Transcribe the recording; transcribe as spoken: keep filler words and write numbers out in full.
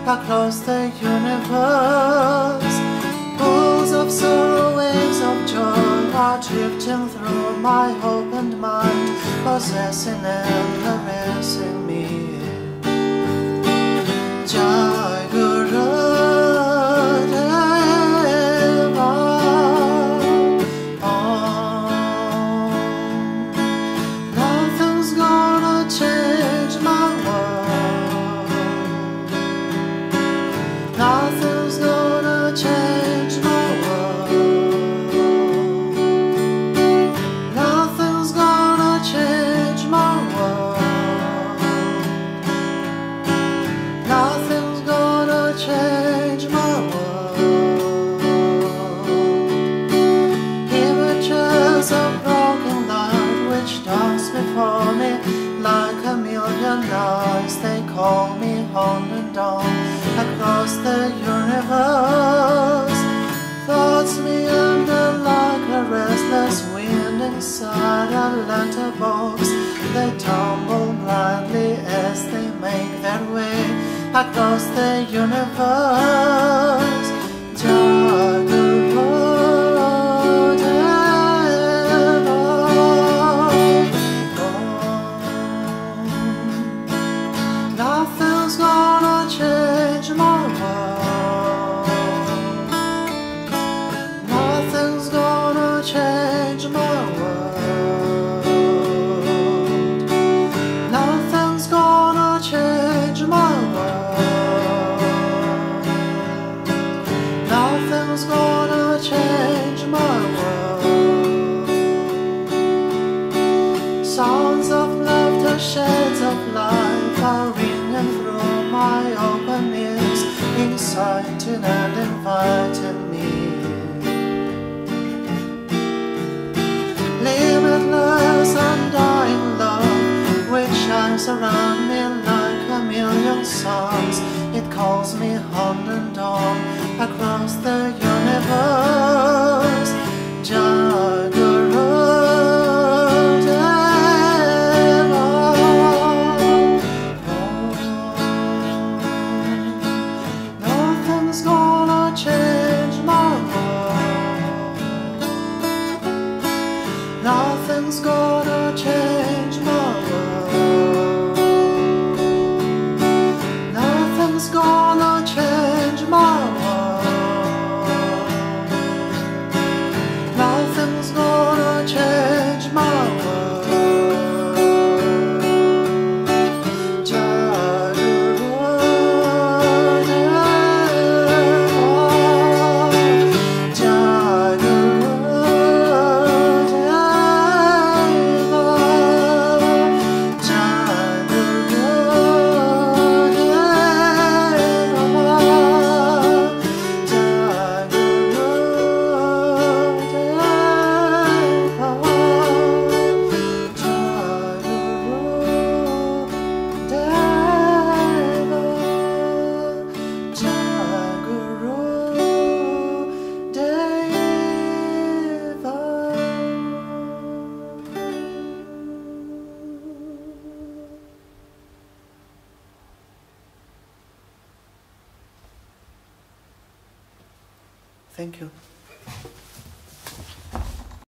across the universe. Pools of sorrow, waves of joy are drifting through my opened mind, possessing and caressing me. Jai Guru Deva Om. Nothing's gonna change my world. Nothing's gonna change my world. Nothing's gonna change my world. Nothing's gonna change my world. Images of broken light which dance before me like a million eyes, they call me on and on across the universe. Thoughts meander like a restless wind inside a letterbox. They tumble blindly as they make their way across the universe. Jaguru Deva Om. Nothing's gonna change my world. Nothing's gonna change my world. Nothing's gonna change my world. Nothing's gonna change my world. Sounds of laughter, shades of life are ringing through my open ears, inciting and inviting me. Limitless, undying love which shines around me like a million suns. It calls me on and on across the universe. Jaguru Deva Om. Nothing's gonna change my world. Nothing's gonna change my world. Nothing's gonna change my world. Nothing's gonna change my world. Jaguru Deva Jaguru Thank you.